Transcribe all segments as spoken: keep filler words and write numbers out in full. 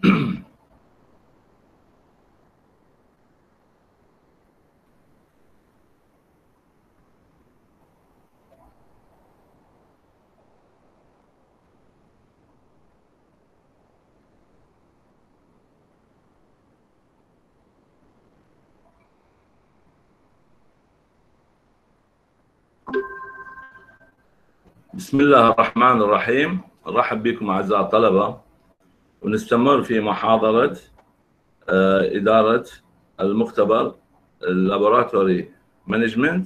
بسم الله الرحمن الرحيم. نرحب بكم أعزائي الطلبة، ونستمر في محاضرة إدارة المختبر اللابوراتوري مانجمنت.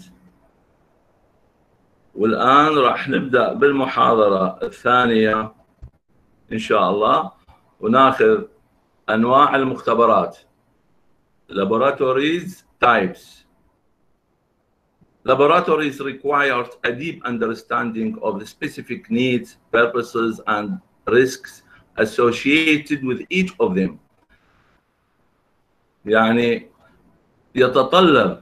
والآن راح نبدأ بالمحاضرة الثانية إن شاء الله، وناخذ أنواع المختبرات laboratories types. Laboratories require a deep understanding of the specific needs, purposes, and risks associated with each of them. يعني يتطلب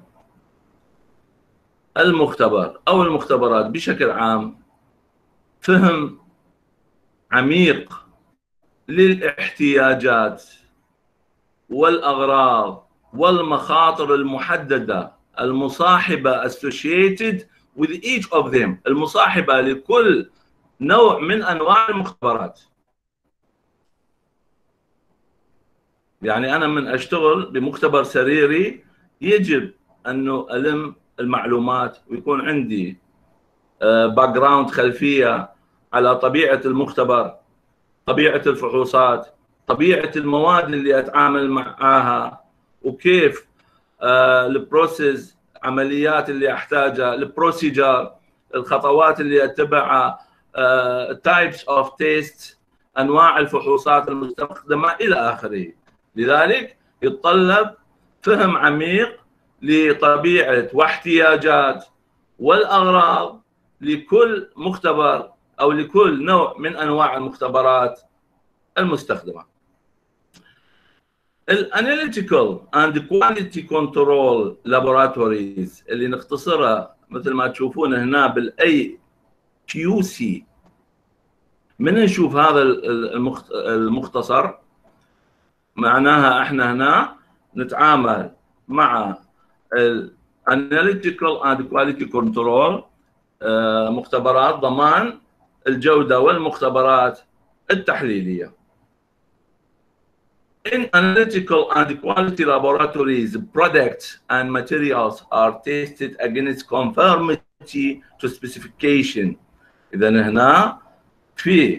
المختبر أو المختبرات بشكل عام فهم عميق للاحتياجات والأغراض والمخاطر المحددة المصاحبة associated with each of them، المصاحبة لكل نوع من أنواع المختبرات. يعني أنا من أشتغل بمختبر سريري يجب أنه ألم المعلومات ويكون عندي باك جراوند، خلفية على طبيعة المختبر، طبيعة الفحوصات، طبيعة المواد اللي أتعامل معها، وكيف البروسيس، عمليات اللي أحتاجها، البروسيجر، الخطوات اللي أتبعها، تايبس اوف تيست، أنواع الفحوصات المستخدمة إلى آخره. لذلك يتطلب فهم عميق لطبيعة واحتياجات والأغراض لكل مختبر أو لكل نوع من أنواع المختبرات المستخدمة. الاناليتيكال اند كواليتي كنترول لابوراتوريز اللي نختصرها مثل ما تشوفون هنا بالاي كيو سي. من نشوف هذا المختصر معناها احنا هنا نتعامل مع الاناليتيكال اند كواليتي كنترول، مختبرات ضمان الجودة والمختبرات التحليلية. In analytical and quality laboratories, products and materials are tested against conformity to specification. إذا هنا في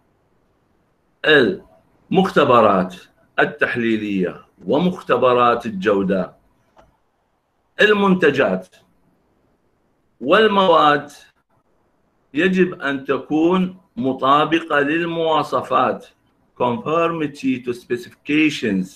المختبرات التحليلية ومختبرات الجودة، المنتجات والمواد يجب أن تكون مطابقة للمواصفات conformity to specifications.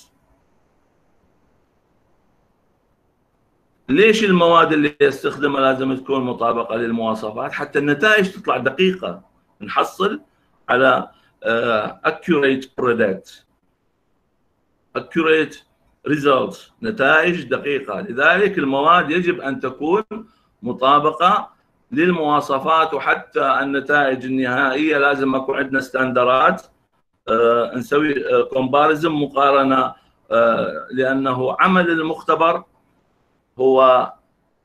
ليش المواد اللي يستخدمها لازم تكون مطابقة للمواصفات؟ حتى النتائج تطلع دقيقة، نحصل على uh, accurate product، accurate results، نتائج دقيقة. لذلك المواد يجب أن تكون مطابقة للمواصفات، وحتى النتائج النهائية لازم يكون عندنا ستاندرات، آه نسوي كومباريزن، مقارنة، آه لأنه عمل المختبر هو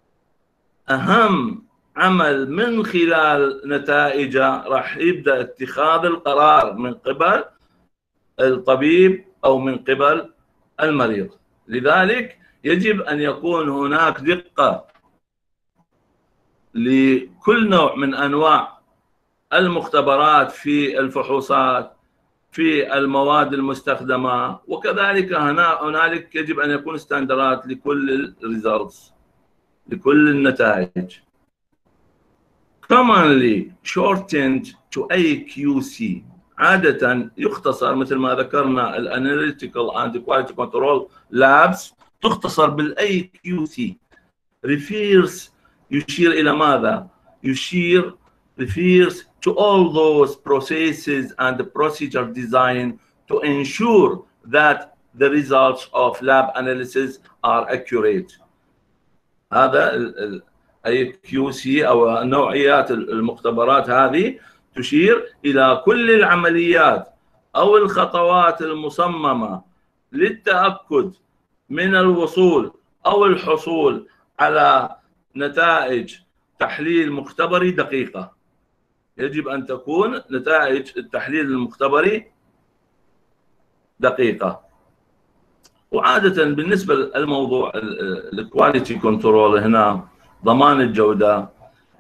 أهم عمل. من خلال نتائجه راح يبدأ اتخاذ القرار من قبل الطبيب أو من قبل المريض. لذلك يجب أن يكون هناك دقة لكل نوع من أنواع المختبرات في الفحوصات، في المواد المستخدمة، وكذلك هنا هنالك يجب أن يكون ستاندرات لكل الريزلتس، لكل النتائج. commonly shortened to إيه كيو سي، عادة يختصر مثل ما ذكرنا الاناليتيكال اند كواليتي كنترول لابس تختصر بالإيه كيو سي. refers يشير إلى ماذا؟ يشير refers to all those processes and the procedure designed to ensure that the results of lab analysis are accurate. هذا ال إيه كيو سي أو نوعيات المختبرات هذه تشير إلى كل العمليات أو الخطوات المصممة للتأكد من الوصول أو الحصول على نتائج تحليل مختبري دقيقة. يجب أن تكون نتائج التحليل المختبري دقيقة. وعادة بالنسبة للموضوع الكواليتي كنترول هنا، ضمان الجودة،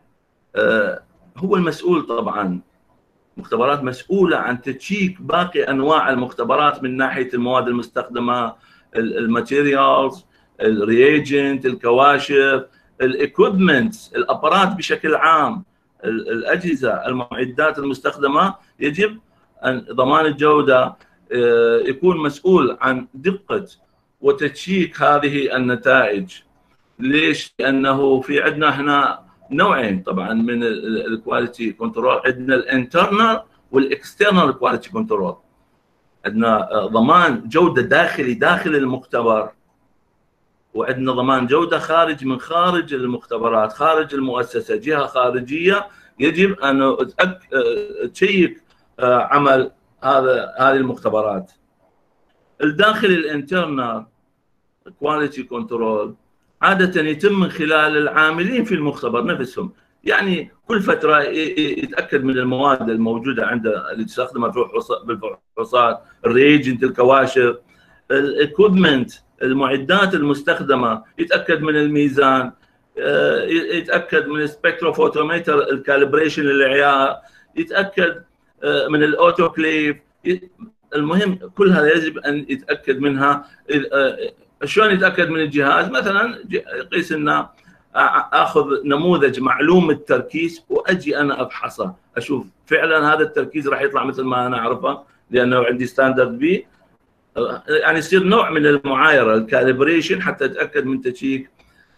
هو المسؤول طبعا. مختبرات مسؤولة عن تشيك باقي أنواع المختبرات من ناحية المواد المستخدمة، الماتيريالز، الرياجنت، الكواشف، الايكويبمنت، الابارات بشكل عام، الأجهزة، المعدات المستخدمة. يجب أن ضمان الجودة يكون مسؤول عن دقة وتشيك هذه النتائج. ليش؟ لأنه في عندنا هنا نوعين طبعا من الكواليتي كنترول، عندنا الانترنال والاكسترنال كواليتي كنترول. عندنا ضمان جودة داخلي داخل المختبر، وعندنا ضمان جودة خارج من خارج المختبرات، خارج المؤسسة، جهة خارجية يجب أن تشيك عمل هذا هذه المختبرات. الداخلي الانترنال كواليتي كنترول عادة يتم من خلال العاملين في المختبر نفسهم. يعني كل فترة يتأكد من المواد الموجودة عنده اللي تستخدمها بالفحوصات، الريجنت، الكواشف، الايكويبمنت، المعدات المستخدمة، يتأكد من الميزان، يتأكد من السبكتروفوتومتر الكاليبريشن للعيار، يتأكد من الاوتوكليف. المهم كل هذا يجب أن يتأكد منها. شلون يتأكد من الجهاز؟ مثلا يقيس لنا، اخذ نموذج معلوم التركيز واجي انا ابحثه، اشوف فعلا هذا التركيز راح يطلع مثل ما انا اعرفه لانه عندي ستاندرد بي. يعني يصير نوع من المعايره، الكاليبريشن، حتى اتاكد من تشيك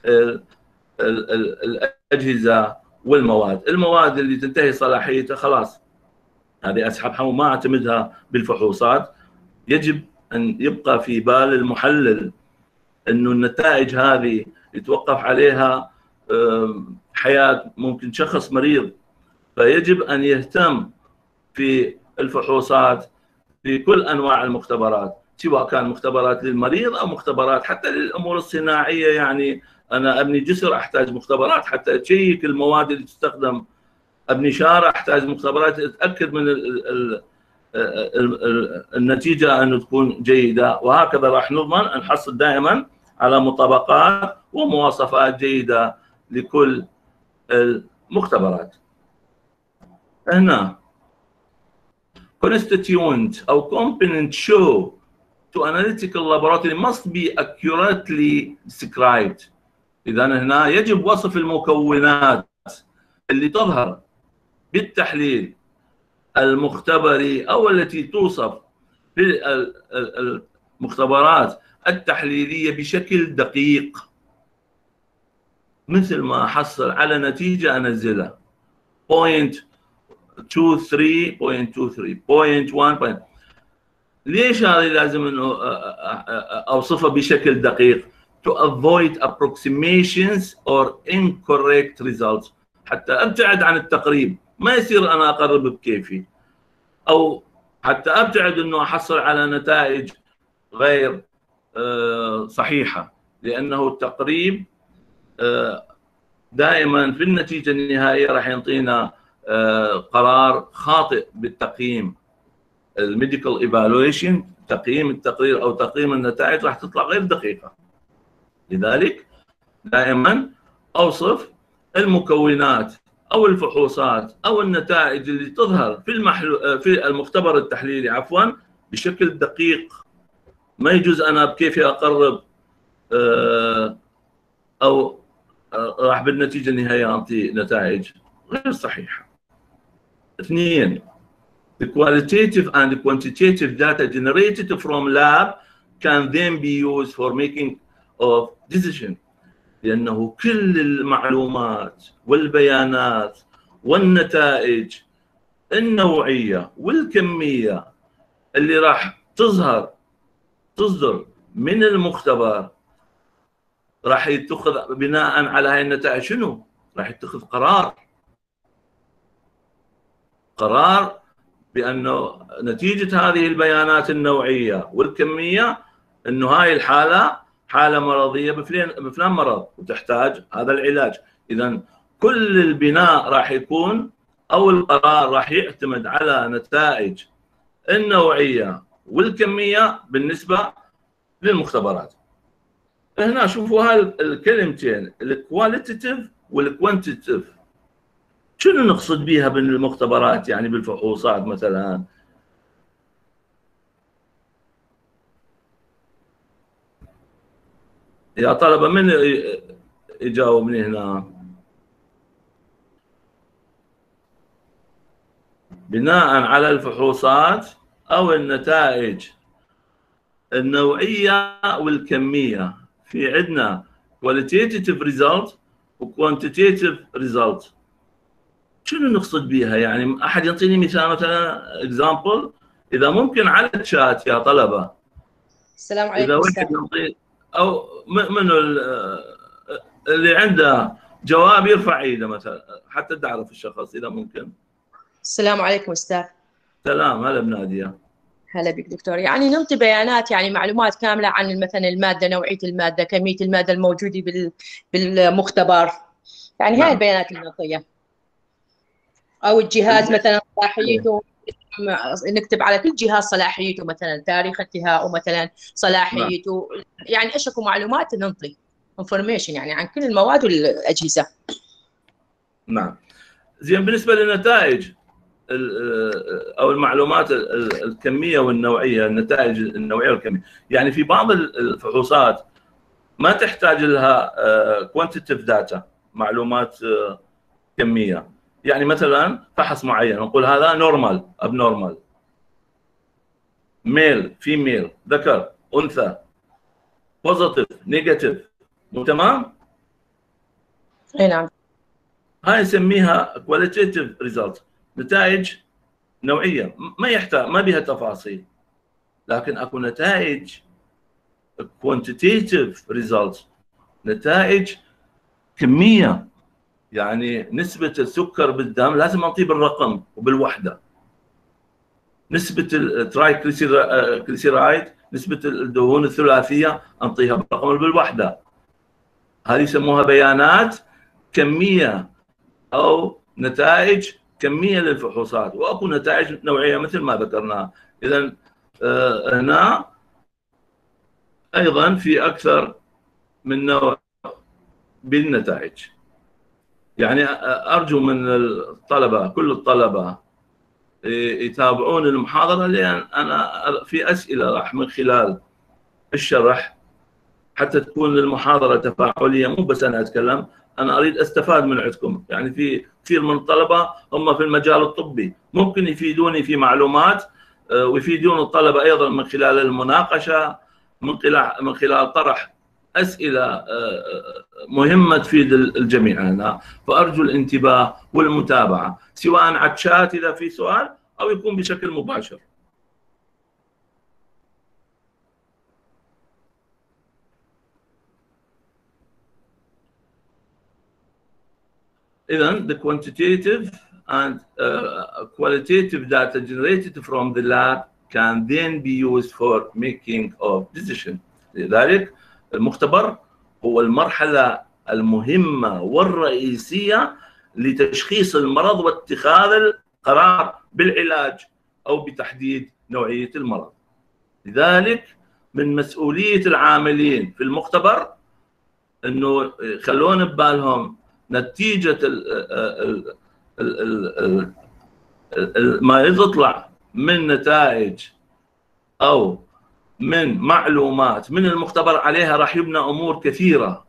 الاجهزه والمواد. المواد اللي تنتهي صلاحيتها خلاص هذه اسحبها وما اعتمدها بالفحوصات. يجب ان يبقى في بال المحلل انه النتائج هذه يتوقف عليها حياة ممكن شخص مريض، فيجب أن يهتم في الفحوصات في كل أنواع المختبرات، سواء كان مختبرات للمريض أو مختبرات حتى للأمور الصناعية. يعني أنا أبني جسر أحتاج مختبرات حتى أتشيك المواد اللي تستخدم، أبني شارع أحتاج مختبرات أتأكد من ال ال ال النتيجة أن تكون جيدة. وهكذا راح نضمن أن نحصل دائما على مطابقات ومواصفات جيدة لكل المختبرات. هنا constituent أو component show to analytical laboratory must be accurately described. إذا هنا يجب وصف المكونات اللي تظهر بالتحليل المختبري أو التي توصف في المختبرات التحليلية بشكل دقيق، مثل ما أحصل على نتيجة أنزلها صفر فاصلة اثنين وعشرين صفر فاصلة اثنين وعشرين صفر فاصلة واحد. ليش هذه لازم إنه أوصفها بشكل دقيق؟ to avoid approximations or incorrect results، حتى أبتعد عن التقريب، ما يصير أنا أقرب بكيفي، أو حتى أبتعد إنه أحصل على نتائج غير صحيحة، لأنه التقريب دائما في النتيجة النهائية راح يعطينا قرار خاطئ بالتقييم. الميديكال ايفالويشن، تقييم التقرير أو تقييم النتائج راح تطلع غير دقيقة. لذلك دائما أوصف المكونات أو الفحوصات أو النتائج اللي تظهر في المحلو في المختبر التحليلي عفوا بشكل دقيق. ما يجوز أنا بكيفي أقرب أو راح بالنتيجة النهائية أعطي نتائج غير صحيحة. اثنين، the qualitative and quantitative data generated from lab can then be used for making of decision. لأنه كل المعلومات والبيانات والنتائج النوعية والكمية اللي راح تظهر تصدر من المختبر راح يتخذ بناء على هاي النتائج شنو؟ راح يتخذ قرار قرار بانه نتيجه هذه البيانات النوعيه والكميه انه هاي الحاله حاله مرضيه بفلان بفلان مرض وتحتاج هذا العلاج. اذا كل البناء راح يكون او القرار راح يعتمد على نتائج النوعيه والكميه بالنسبه للمختبرات. هنا شوفوا هاي الكلمتين الكواليتيف والكوانتيتيف، شنو نقصد بيها بالمختبرات يعني بالفحوصات مثلا؟ يا طلبه من يجاوبني هنا؟ بناء على الفحوصات او النتائج النوعيه والكميه، في عندنا qualitative result و quantitative result. شنو نقصد بيها يعني؟ احد يعطيني مثال مثلا اكزامبل اذا ممكن على الشات يا طلبه. السلام عليكم اذا واحد يعطي او منو اللي عنده جواب يرفع ايده مثلا حتى تعرف الشخص اذا ممكن. السلام عليكم استاذ. سلام، هلا بناديه. هلا بك دكتور. يعني ننطي بيانات يعني معلومات كامله عن مثلا الماده، نوعيه الماده، كميه الماده الموجوده بالمختبر، يعني نعم. هاي البيانات اللي نعطيها. او الجهاز مثلا صلاحيته، نكتب على كل جهاز صلاحيته مثلا تاريخ انتهائه مثلا صلاحيته، نعم. يعني ايش اكو معلومات ننطي انفورميشن يعني عن كل المواد والاجهزه. نعم. زين، بالنسبه للنتائج او المعلومات الكميه والنوعيه، النتائج النوعيه والكميه، يعني في بعض الفحوصات ما تحتاج لها كوانتيتيف داتا، معلومات كميه. يعني مثلا فحص معين نقول هذا نورمال اب نورمال، ميل فيميل، ذكر انثى، بوزيتيف نيجاتيف، تمام؟ اي نعم. هاي نسميها كواليتيتيف ريزلت، نتائج نوعيه ما يحتاج ما بها تفاصيل. لكن اكو نتائج كوانتيتيف ريزلت، نتائج كميه، يعني نسبه السكر بالدم لازم اعطيه بالرقم وبالوحده، نسبه الترايكليسيرايد، نسبه الدهون الثلاثيه انطيها بالرقم وبالوحده. هذه يسموها بيانات كميه او نتائج كميه للفحوصات. واكو نتائج نوعيه مثل ما ذكرنا. اذا هنا ايضا في اكثر من نوع بالنتائج. يعني ارجو من الطلبه، كل الطلبه يتابعون المحاضره، لان انا في اسئله راح من خلال الشرح حتى تكون المحاضره تفاعليه، مو بس انا اتكلم، انا اريد استفاد من عندكم. يعني في كثير من الطلبه هم في المجال الطبي ممكن يفيدوني في معلومات، ويفيدون الطلبه ايضا من خلال المناقشه، من خلال من خلال طرح اسئله مهمه تفيد الجميع هنا. فارجو الانتباه والمتابعه سواء على الشات اذا في سؤال او يكون بشكل مباشر. إذن the quantitative and uh, qualitative data generated from the lab can then be used for making of decision. لذلك المختبر هو المرحلة المهمة والرئيسية لتشخيص المرض واتخاذ القرار بالعلاج أو بتحديد نوعية المرض. لذلك من مسؤولية العاملين في المختبر أنه يخلون ببالهم نتيجة ال ال ال ما يطلع من نتائج أو من معلومات من المختبر عليها راح يبنى أمور كثيرة.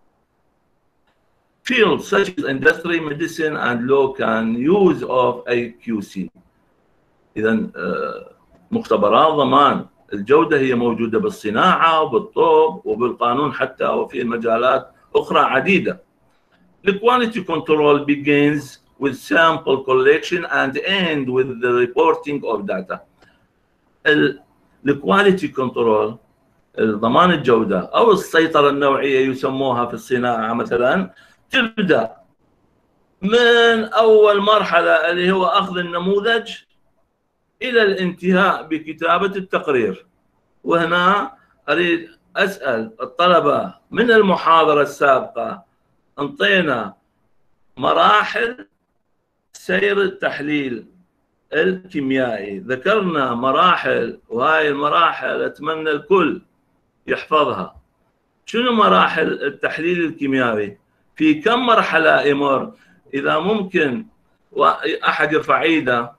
Fields such as industry, medicine and law can use of A Q C. إذا مختبرات ضمان الجودة هي موجودة بالصناعة وبالطب وبالقانون حتى، وفي مجالات أخرى عديدة. The quality control begins with sample collection and end with the reporting of data. The quality control، ضمان الجودة أو السيطرة النوعية يسموها في الصناعة مثلا، تبدأ من أول مرحلة اللي هو أخذ النموذج إلى الانتهاء بكتابة التقرير. وهنا أريد أسأل الطلبة من المحاضرة السابقة، انطينا مراحل سير التحليل الكيميائي، ذكرنا مراحل، وهاي المراحل أتمنى الكل يحفظها. شنو مراحل التحليل الكيميائي؟ في كم مرحلة يمر؟ إذا ممكن أحد يرفع ايده.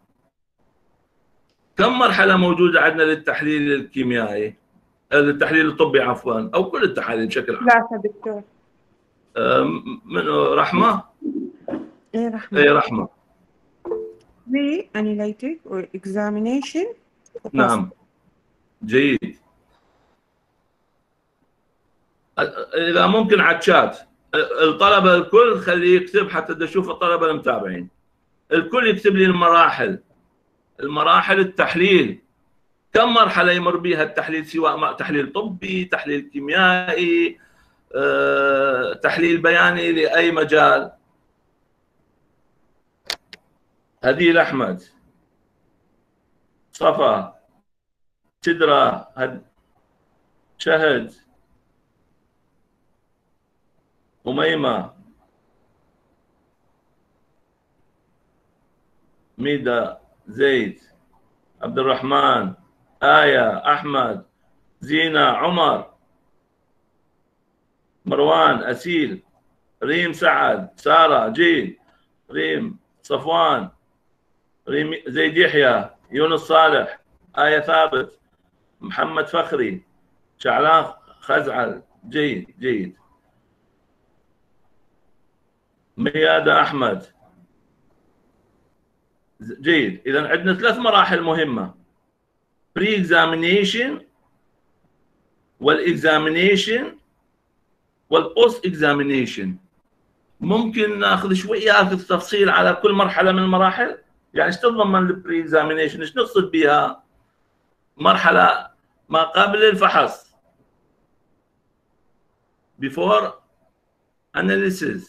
كم مرحلة موجودة عندنا للتحليل الكيميائي؟ التحليل الطبي عفوا، أو كل التحاليل بشكل عام. ثلاثة دكتور. من رحمة؟ ايه رحمة. ايه رحمة. pre-analytic or examination. نعم جيد. إذا ممكن على الشات الطلبة الكل خليه يكتب حتى نشوف الطلبة المتابعين. الكل يكتب لي المراحل، المراحل التحليل، كم مرحلة يمر بها التحليل، سواء تحليل طبي، تحليل كيميائي، أه، تحليل بياني لأي مجال. هديل أحمد، صفا، شدرة، هد... شهد، أميمة، ميدا، زيد، عبد الرحمن، آية، أحمد، زينة، عمر، مروان، أسيل، ريم، سعد، سارة، جيد، ريم، صفوان، ريم، زيد يحيى، يونس صالح، آية ثابت، محمد فخري، شعلان خزعل، جيد جيد، ميادة أحمد، جيد. إذا عندنا ثلاث مراحل مهمة: بري اكزامينيشن، والاكزامينيشن، والبوست اكزامينيشن. ممكن ناخذ شويه التفصيل على كل مرحله من المراحل؟ يعني ايش تتضمن البري اكزامينيشن؟ ايش نقصد بها؟ مرحله ما قبل الفحص، before analysis,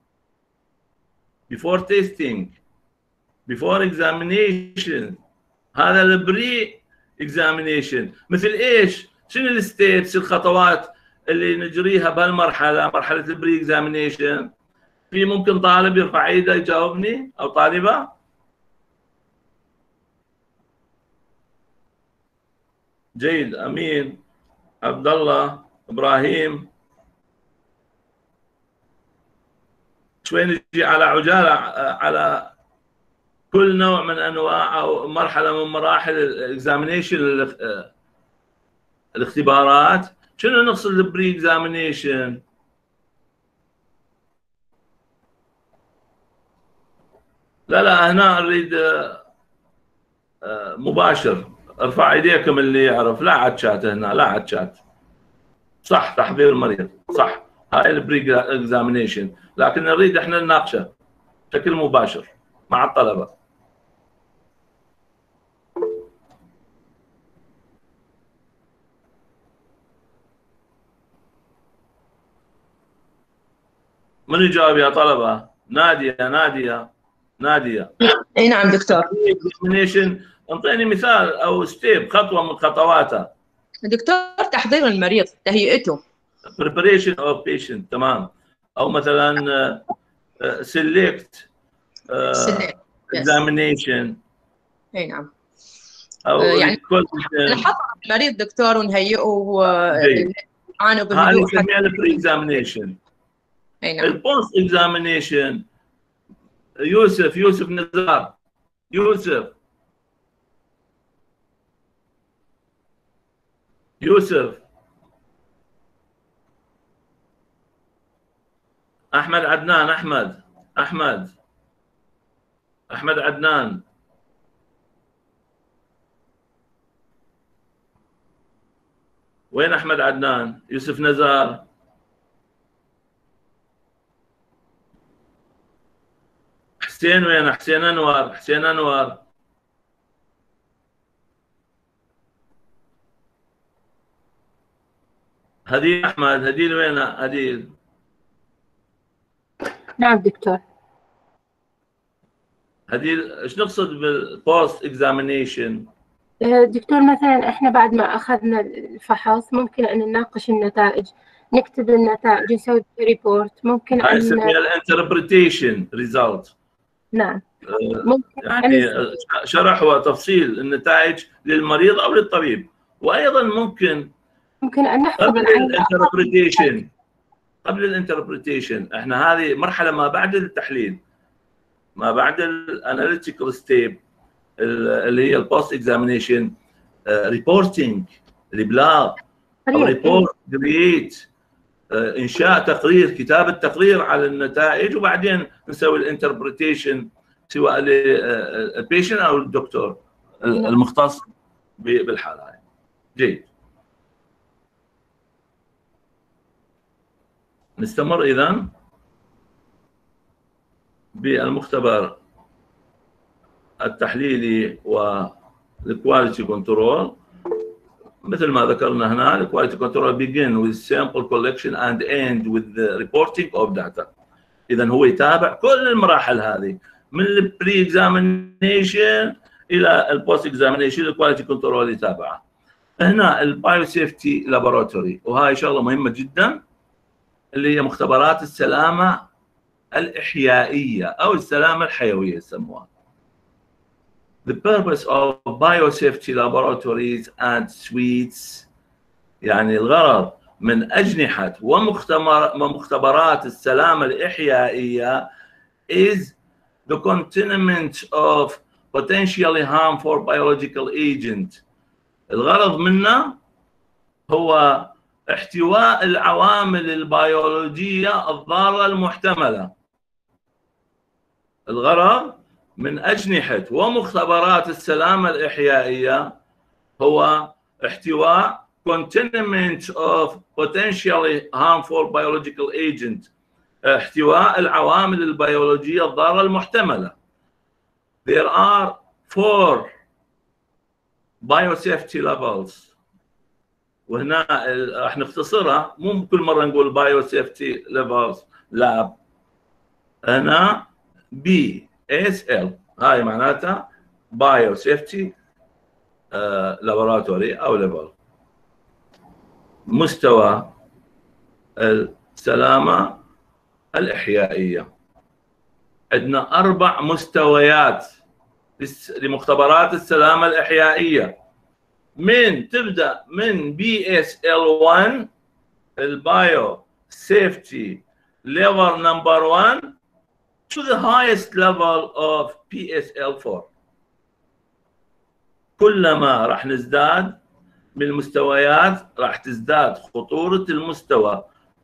before testing, before examination. هذا البري اكزامينيشن. مثل ايش؟ شنو الستيبس، الخطوات اللي نجريها بهالمرحله، مرحله البري اكزامينيشن؟ في ممكن طالب يرفع ايده يجاوبني او طالبه؟ جيد، امين، عبد الله، ابراهيم. شوي نجي على عجاله على كل نوع من انواع او مرحله من مراحل الاكزامينيشن، الاختبارات. شنو نقصد بالبري اكزامينيشن؟ لا لا هنا اريد مباشر، ارفع ايديكم اللي يعرف، لا على الشات هنا، لا على الشات. صح، تحضير المريض، صح، هاي البري اكزامينيشن، لكن نريد احنا نناقشه بشكل مباشر مع الطلبه. من يجاوب يا طلبه؟ ناديه، ناديه، ناديه. اي نعم دكتور. اكزامينيشن، انطيني مثال او ستيب، خطوه من خطواتها. دكتور، تحضير المريض، تهيئته. preparation of patient، تمام. او مثلا select examination. اي نعم. او يعني recognition. نحضر المريض دكتور ونهيئه ونعانوا هذه بهدوء. نسميها البري اكزامينيشن. اي نعم. البوست اكزامينيشن، يوسف، يوسف نزار، يوسف، يوسف، احمد عدنان، احمد، احمد، احمد عدنان. وين احمد عدنان؟ يوسف نزار. حسين وين؟ حسين انور، حسين انور. هديل احمد، هديل وين؟ هديل. نعم دكتور. هذه ايش نقصد بالبوست اكزامينيشن؟ دكتور مثلا احنا بعد ما اخذنا الفحص ممكن ان نناقش النتائج، نكتب النتائج، نسوي ريبورت، ممكن هاي ان نسميها الانتربريتيشن ريزلت. نعم ممكن يعني أن... شرح وتفصيل النتائج للمريض او للطبيب. وايضا ممكن ممكن ان نحفظ قبل الانتربريتيشن قبل الانتربريتيشن احنا هذه مرحله ما بعد التحليل، ما بعد الاناليتيكال ستيب اللي هي البوست اكزامينيشن، ريبورتنج، الابلاغ، ريبورت كرييت، انشاء تقرير، كتابه تقرير على النتائج، وبعدين نسوي الانتربريتيشن سواء للبيشنت او الدكتور المختص بالحاله هاي. جيد. نستمر اذا بالمختبر التحليلي والكواليتي كنترول. مثل ما ذكرنا هنا، الكواليتي كنترول begin with sample collection and end with the reporting of data. اذا هو يتابع كل المراحل هذه من البري اكزامينيشن الى البوست اكزامينيشن، الكواليتي كنترول يتابعها. هنا البايو سيفتي لابوراتوري، وهاي شغله مهمه جدا، اللي هي مختبرات السلامه الاحيائيه او السلامه الحيويه يسموها. The purpose of biosafety laboratories and suites، يعني الغرض من أجنحة ومختبرات السلامة الإحيائية is the containment of potentially harmful biological agent. الغرض منه هو احتواء العوامل البيولوجية الضارة المحتملة. الغرض من أجنحة ومختبرات السلامة الإحيائية هو احتواء containment of potentially harmful biological agent، احتواء العوامل البيولوجية الضارة المحتملة. There are four biosafety levels، وهنا راح نختصرها، مو كل مرة نقول biosafety levels lab. هنا B اس ال هاي معناتها بايو سيفتي لابوراتوري او ليفل. مستوى السلامه الاحيائيه، عندنا اربع مستويات لمختبرات السلامه الاحيائيه، من تبدا من بي اس ال واحد البايو سيفتي ليفل نمبر واحد to the highest level of بي اس ال four. كلما راح نزداد من المستويات راح تزداد خطورة المستوى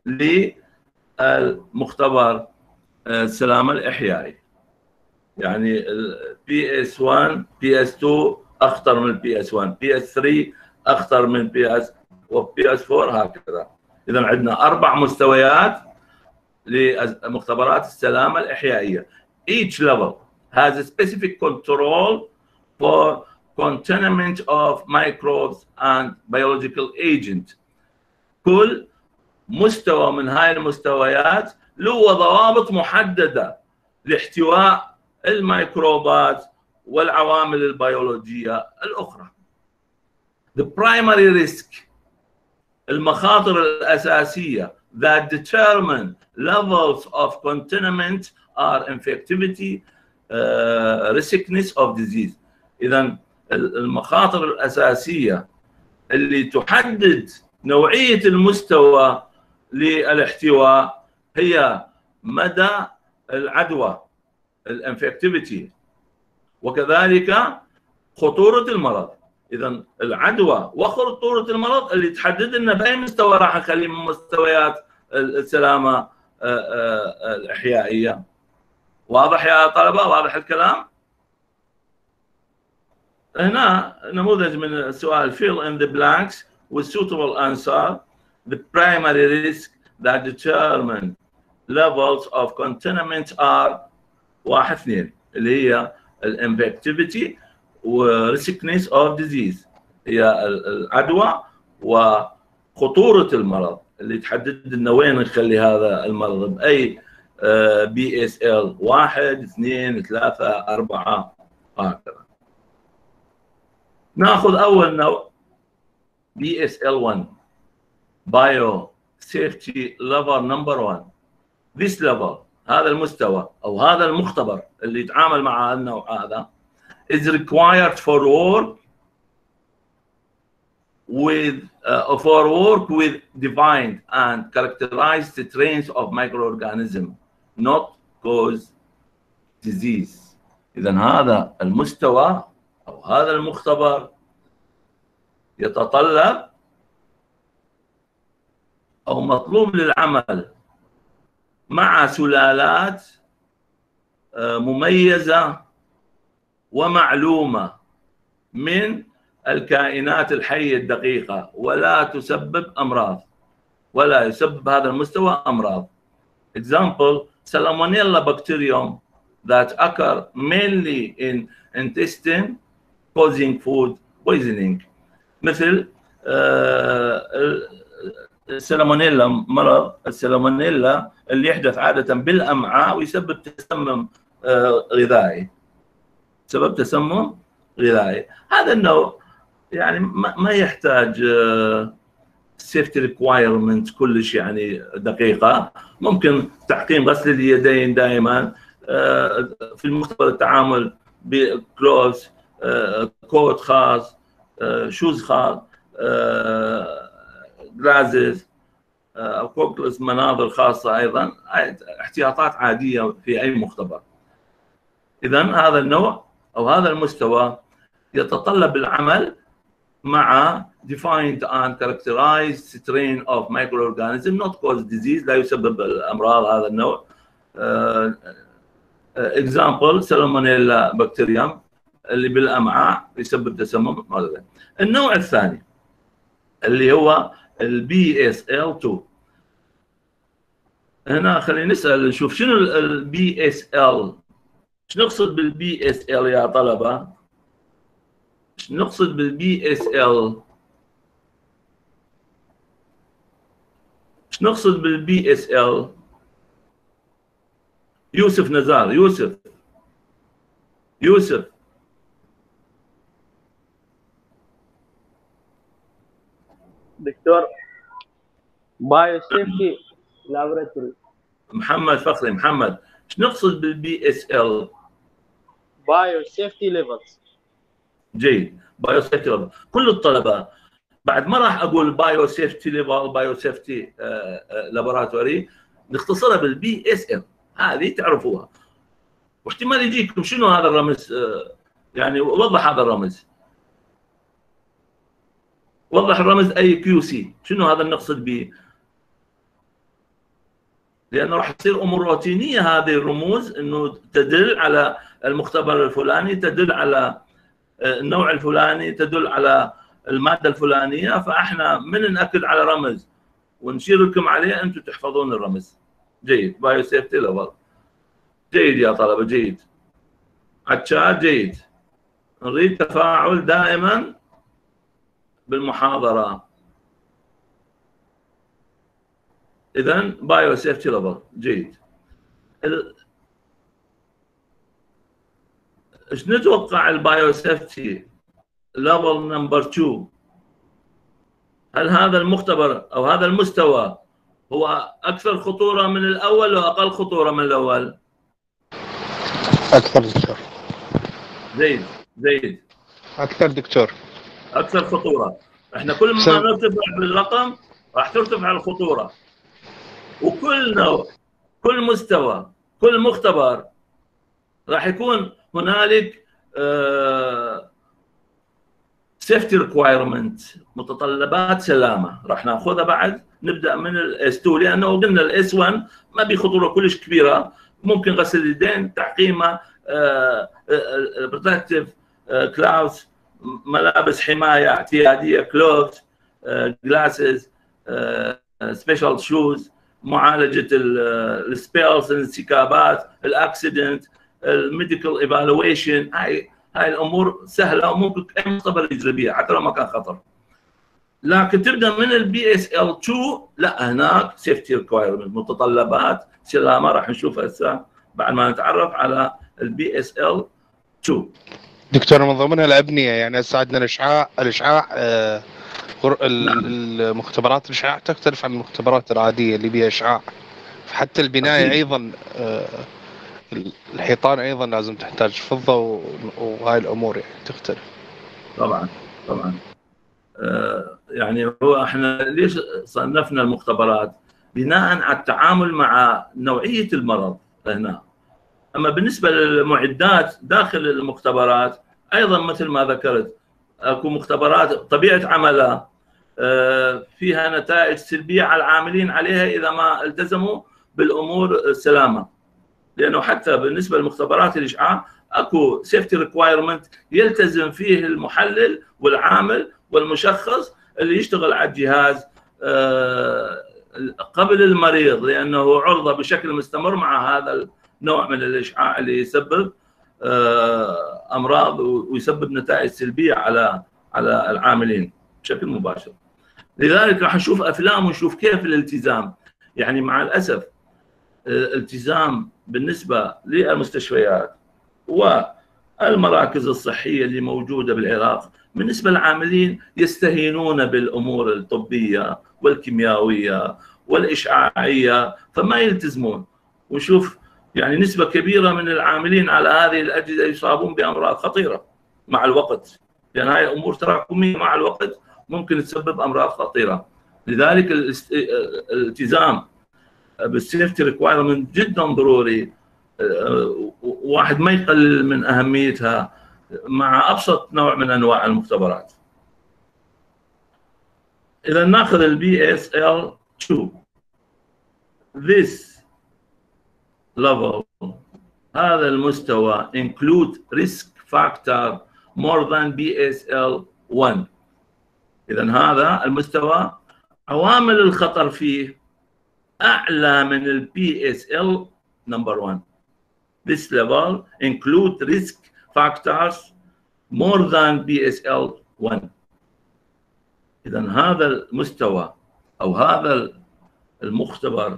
للمختبر السلامة الإحيائي. يعني بي اس واحد بي اس اثنين أخطر من بي اس واحد، بي اس ثلاثة أخطر من بي اس وبي اس أربعة هكذا. إذا عندنا أربع مستويات لمختبرات السلامة الإحيائية. Each level has a specific control for containment of microbes and biological agents. كل مستوى من هاي المستويات له ضوابط محددة لاحتواء الميكروبات والعوامل البيولوجية الأخرى. The primary risk، المخاطر الأساسية that determine levels of containment are infectivity, uh, riskness of disease. إذا المخاطر الأساسية اللي تحدد نوعية المستوى للاحتواء هي مدى العدوى الانفكتيفيتي، وكذلك خطورة المرض. إذا العدوى وخطورة المرض اللي تحدد لنا بأي مستوى راح نخليه من مستويات السلامة الإحيائية. واضح يا طلبة؟ واضح الكلام؟ هنا نموذج من السؤال fill in the blanks with suitable answer. The primary risk that determine levels of containment are واحد اثنين، اللي هي الانفكتيفيتي وريسكنس اوف ديزيز، هي العدوى وخطورة المرض اللي تحدد لنا وين نخلي هذا المرض، بأي بي اس ال واحد اثنين ثلاثة أربعة هكذا. ناخذ أول نوع بي اس ال واحد Bio Safety Level Number واحد. This level هذا المستوى أو هذا المختبر اللي يتعامل مع النوع هذا is required for work with uh, for work with defined and characterized strains of microorganism not cause disease. إذا هذا المستوى أو هذا المختبر يتطلب أو مطلوب للعمل مع سلالات مميزة ومعلومة من الكائنات الحية الدقيقة ولا تسبب أمراض ولا يسبب هذا المستوى أمراض. Example, Salmonella bacterium that occur mainly in intestine causing food poisoning. مثل السالمونيلا، مرض السالمونيلا اللي يحدث عادة بالأمعاء ويسبب تسمم غذائي. سبب تسمم غذائي. هذا النوع يعني ما يحتاج سيفتي ريكوايرمنت كلش يعني دقيقة. ممكن تعقيم غسل اليدين دائما في المختبر، التعامل بكلوز، كوت خاص، شوز خاص، جلازز او كوكلس، مناظر خاصة ايضا، احتياطات عادية في اي مختبر. اذا هذا النوع او هذا المستوى يتطلب العمل مع defined and characterized strain of microorganism not cause disease، لا يسبب الامراض هذا النوع. example Salmonella bacterium اللي بالامعاء يسبب تسمم. النوع الثاني اللي هو البي اس ال اثنين. هنا خلينا نسال نشوف شنو البي اس ال، ايش نقصد بالبي اس ال يا طلبه؟ ايش نقصد بالبي اس ال؟ ايش نقصد بالبي اس ال؟ يوسف نزار، يوسف يوسف دكتور بايو سيفتي لابوراتوري. محمد فخري، محمد ايش نقصد بالبي اس ال؟ بايو سيفتي ليفلز. جيد، بايو سيفتي ليفل. كل الطلبه بعد ما راح اقول بايو سيفتي ليفل، بايو سيفتي لابوراتوري، نختصرها بالبي اس ال، هذه تعرفوها. واحتمال يجيكم شنو هذا الرمز، يعني وضح هذا الرمز، وضح الرمز اي كيو سي، شنو هذا نقصد به؟ لانه راح تصير امور روتينيه هذه الرموز، انه تدل على المختبر الفلاني، تدل على النوع الفلاني، تدل على الماده الفلانيه، فاحنا من ناكد على رمز ونشير لكم عليه انتم تحفظون الرمز. جيد، بايو سيفتي ليفل. جيد يا طلبه، جيد. عتشات جيد. نريد تفاعل دائما بالمحاضره. اذا بايو سيفتي ليفل جيد. ايش نتوقع البايو سيفتي ليفل نمبر اثنين؟ هل هذا المختبر او هذا المستوى هو اكثر خطوره من الاول واقل خطوره من الاول؟ اكثر دكتور. زيد زيد. اكثر دكتور. اكثر خطوره. احنا كل ما نرتفع بالرقم راح ترتفع الخطوره. وكل نوع، كل مستوى، كل مختبر راح يكون هنالك سيفتي ريكوايرمنت، متطلبات سلامه، راح ناخذها بعد. نبدا من الاس اثنين لانه قلنا الاس واحد ما بي خطوره كلش كبيره، ممكن غسل اليدين، تعقيمه، بروتكتيف كلاوز، ملابس حمايه اعتياديه، كلوفز، جلاسز، سبيشال شوز، معالجه السبيلز، الانسكابات، الاكسيدنت، الميديكال ايفالويشن. هاي هاي الامور سهله وممكن اي مختبر يجري بها حتى لو ما كان خطر. لكن تبدا من البي اس ال اثنين لا هناك سيفتي ريكوايرمنت متطلبات سلامه راح نشوفها هسه بعد ما نتعرف على البي اس ال اثنين. دكتور من ضمنها الابنيه، يعني هسه عندنا الاشعاع الاشعاع آه المختبرات الاشعاع تختلف عن المختبرات العاديه اللي بها اشعاع، فحتى البنايه ايضا آه الحيطان ايضا لازم تحتاج فضه وهاي الامور يعني تختلف. طبعا طبعا آه يعني هو احنا ليش صنفنا المختبرات؟ بناء على التعامل مع نوعيه المرض هنا. اما بالنسبه للمعدات داخل المختبرات ايضا مثل ما ذكرت اكو مختبرات طبيعه عملها آه فيها نتائج سلبيه على العاملين عليها اذا ما التزموا بالامور السلامه. لانه حتى بالنسبه لمختبرات الاشعاع اكو سيفتي ريكوايرمنت يلتزم فيه المحلل والعامل والمشخص اللي يشتغل على الجهاز قبل المريض، لانه عرضه بشكل مستمر مع هذا النوع من الاشعاع اللي يسبب امراض ويسبب نتائج سلبيه على على العاملين بشكل مباشر. لذلك راح نشوف افلام ونشوف كيف الالتزام، يعني مع الاسف الالتزام بالنسبه للمستشفيات والمراكز الصحيه اللي موجوده بالعراق بالنسبه للعاملين يستهينون بالامور الطبيه والكيميائيه والاشعاعيه فما يلتزمون، ونشوف يعني نسبه كبيره من العاملين على هذه الاجهزه يصابون بامراض خطيره مع الوقت، لان هاي امور تراكميه مع الوقت ممكن تسبب امراض خطيره. لذلك الالتزام بالسيفتي ريكوايرمنت جدا ضروري، واحد ما يقلل من اهميتها مع ابسط نوع من انواع المختبرات. اذا ناخذ البي اس ال اثنين this level هذا المستوى include risk factor more than بي اس ال واحد. اذا هذا المستوى عوامل الخطر فيه اعلى من البي اس ال number one. This level include risk factors more than بي اس ال واحد. إذا هذا المستوى أو هذا المختبر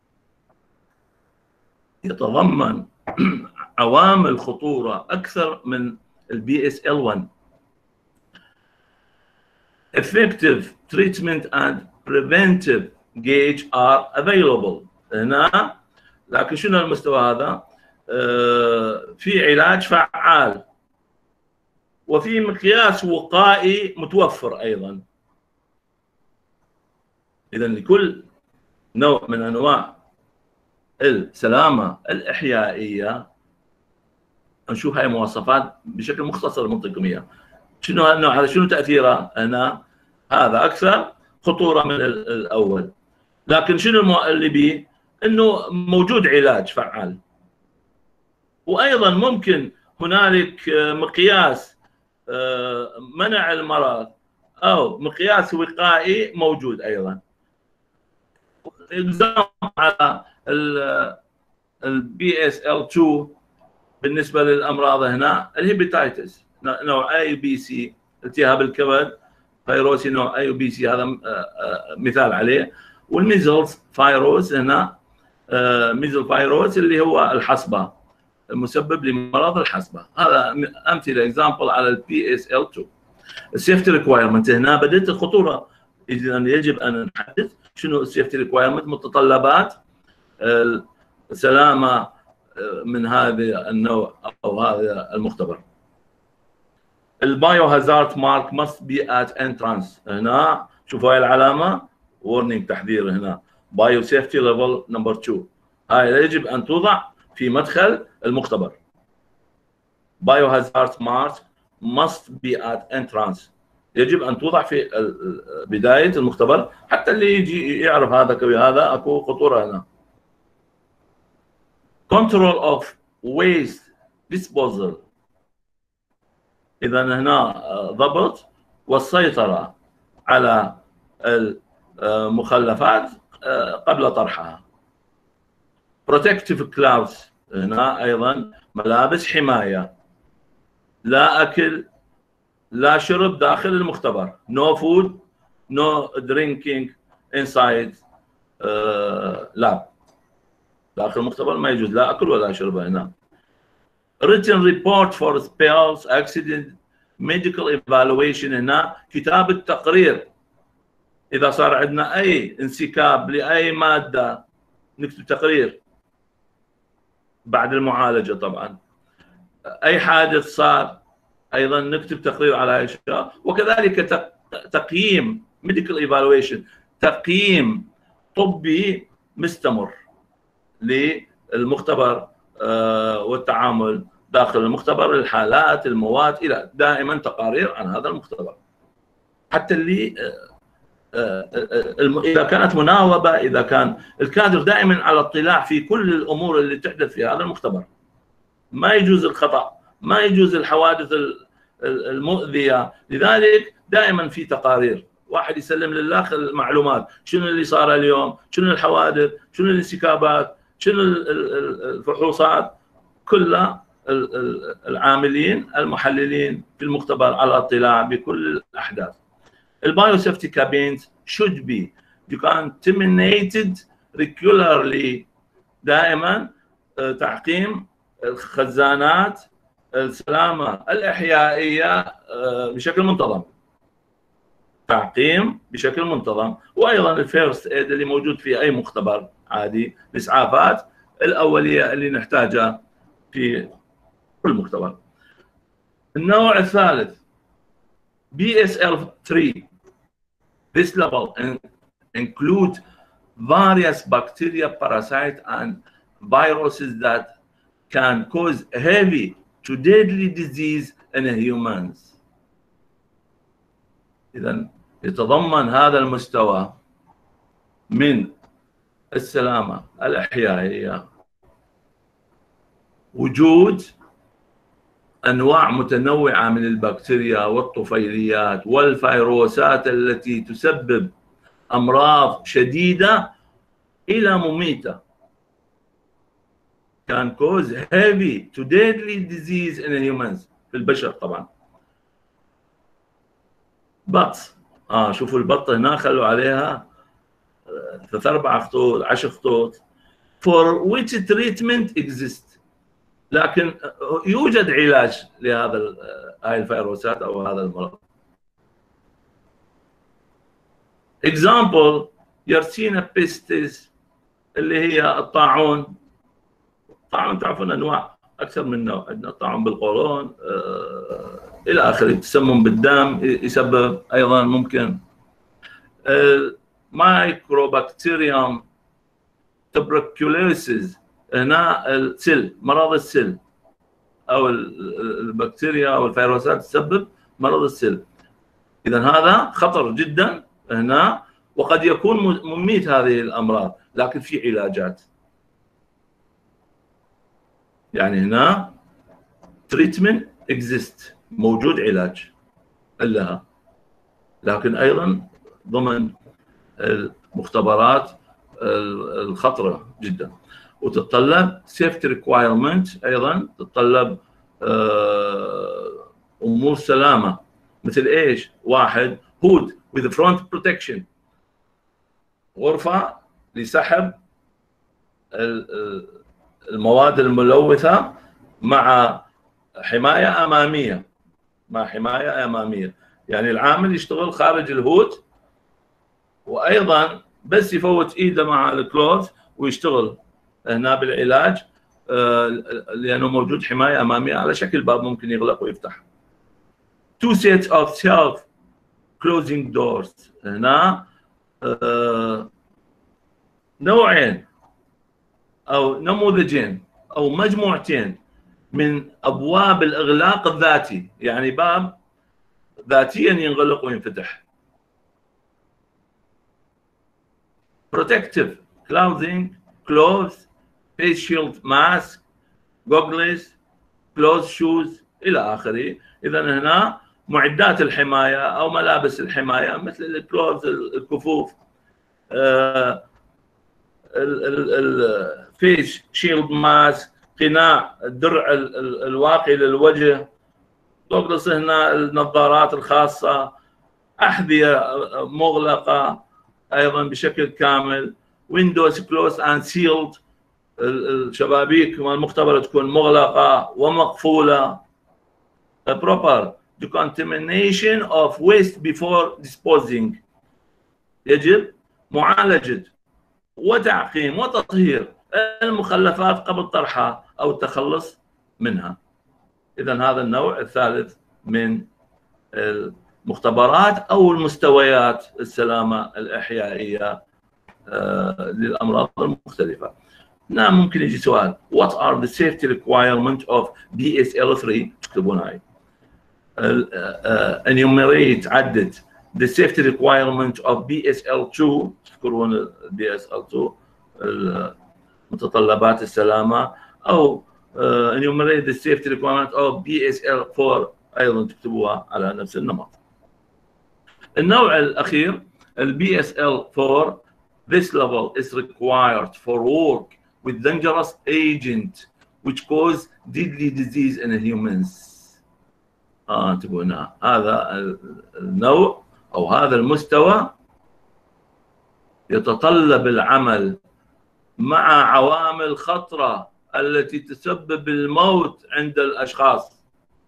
يتضمن عوامل خطورة أكثر من البي اس ال واحد. Effective treatment and preventive gauge are available. هنا لكن شنو المستوى هذا؟ آه في علاج فعال وفي مقياس وقائي متوفر أيضا. إذا لكل نوع من أنواع السلامة الإحيائية نشوف هاي مواصفات بشكل مختصر منطقي إياه. شنو هالنوع هذا؟ شنو تأثيره؟ هنا هذا أكثر خطورة من الأول، لكن شنو اللي بيه؟ إنه موجود علاج فعال، وأيضا ممكن هنالك مقياس منع المرض أو مقياس وقائي موجود أيضا. إكزامبل على البي اس ال اثنين بالنسبة للأمراض هنا الهيباتيتس نوع اي بي سي، التهاب الكبد فيروسي نوع اي بي سي هذا مثال عليه، والميزلز فيروس هنا ميزل فيروس اللي هو الحصبة المسبب لمرض الحصبة. هذا أمثلة اكزامبل على البي اس ال اثنين. السيفتي ريكوايرمنت هنا بدأت الخطورة، إذا يجب أن نحدد شنو السيفتي ريكوايرمنت متطلبات السلامة من هذا النوع أو هذا المختبر. البايو هازارد مارك must be at entrance. هنا شوفوا هاي العلامة warning تحذير هنا بايو سيفتي ليفل نمبر اثنين، هاي يجب أن توضع في مدخل المختبر. بايو هازارد مارك must be at entrance، يجب أن توضع في بداية المختبر حتى اللي يجي يعرف هذا كوي هذا أكو خطورة هنا. Control of waste disposal، إذا هنا ضبط والسيطرة على المخلفات قبل طرحها. Protective gloves، هنا أيضا ملابس حماية، لا أكل لا شرب داخل المختبر، no food no drinking inside uh, lab. داخل المختبر ما يجوز لا اكل ولا اشرب هنا. written report for spills accident medical evaluation هنا كتابة تقرير اذا صار عندنا اي انسكاب لاي مادة نكتب تقرير بعد المعالجة. طبعا اي حادث صار ايضا نكتب تقرير على هاي الاشياء. وكذلك تقييم medical evaluation تقييم طبي مستمر للمختبر والتعامل داخل المختبر، الحالات، المواد، الى دائما تقارير عن هذا المختبر. حتى اللي اذا كانت مناوبه، اذا كان الكادر دائما على اطلاع في كل الامور اللي تحدث في هذا المختبر. ما يجوز الخطا، ما يجوز الحوادث المؤذيه، لذلك دائما في تقارير. واحد يسلم للاخ المعلومات، شنو اللي صار اليوم، شنو الحوادث، شنو الانسكابات، شنو الفحوصات، كلها العاملين المحللين في المختبر على اطلاع بكل الاحداث. البايوسيفتي كابينز should be decontaminated regularly. دائما تعقيم الخزانات، السلامه الاحيائيه بشكل منتظم. تعقيم بشكل منتظم. وايضا الفيرست ايد اللي موجود في اي مختبر عادي، الاسعافات الاوليه اللي نحتاجها في كل مختبر. النوع الثالث بي إس إل ثلاثة. This level include various bacteria, parasites and viruses that can cause heavy to deadly disease in humans. إذا يتضمن هذا المستوى من السلامة الإحيائية وجود أنواع متنوعة من البكتيريا والطفيليات والفيروسات التي تسبب أمراض شديدة إلى مميتة. can cause heavy to deadly disease in humans في البشر. طبعا بط، اه شوفوا البطة هنا خلوا عليها ثلاث اربع خطوط عشر خطوط for which treatment exists. لكن يوجد علاج لهذا هاي الفيروسات او هذا المرض. example يرسينا بيستيس اللي هي الطاعون. الطاعون تعرفون انواع اكثر من نوع، عندنا الطاعون بالقولون آه الى اخره، تسمم بالدم، يسبب ايضا ممكن مايكروبكتيريوم تبركيولوسيس. هنا السل، مرض السل او البكتيريا او الفيروسات تسبب مرض السل. اذا هذا خطر جدا هنا، وقد يكون مميت هذه الامراض، لكن في علاجات. يعني هنا تريتمنت اكزيست، موجود علاج لها، لكن ايضا ضمن المختبرات الخطره جدا. وتتطلب سيفتي ريكوايرمنت، ايضا تتطلب امور سلامه مثل ايش؟ واحد هود with front protection، غرفه لسحب المواد الملوثه مع حمايه اماميه، مع حمايه اماميه. يعني العامل يشتغل خارج الهود، وايضا بس يفوت ايده مع الكلوز ويشتغل هنا بالعلاج، لانه موجود حمايه اماميه على شكل باب ممكن يغلق ويفتح. two sets of self closing doors. هنا نوعين او نموذجين او مجموعتين من ابواب الاغلاق الذاتي، يعني باب ذاتيا ينغلق وينفتح. protective clothing, clothes, face shield, mask, goggles, closed shoes الى اخره. اذا هنا معدات الحمايه او ملابس الحمايه مثل الكلوز، الكفوف، الفيس شيلد ماسك، قناع الدرع الواقي للوجه، goggles هنا النظارات الخاصه، احذيه مغلقه ايضا بشكل كامل، ويندوز كلوز اند سيلد، الشبابيك والمختبر تكون مغلقه ومقفوله. proper decontamination of waste before disposing، يجب معالجه وتعقيم وتطهير المخلفات قبل طرحها او التخلص منها. اذا هذا النوع الثالث من المختبرات او المستويات السلامه الاحيائيه للامراض المختلفه. نعم ممكن يجي سؤال what are the safety requirement of بي إس إل ثري؟ تكتبون هاي enumerate عدد the safety requirement of بي إس إل تو، تذكرون بي إس إل تو متطلبات السلامه، او enumerate the safety requirement of بي إس إل فور ايضا تكتبوها على نفس النمط. النوع الاخير البي إس إل فور this level is required for work with dangerous agent which cause deadly disease in humans. اه انتبهوا هنا، هذا النوع او هذا المستوى يتطلب العمل مع عوامل خطرة التي تسبب الموت عند الاشخاص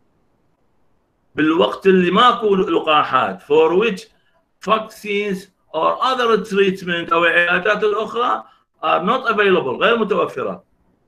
بالوقت اللي ماكو لقاحات for which vaccines or other treatment او العلاجات الاخرى are not available، غير متوفرة.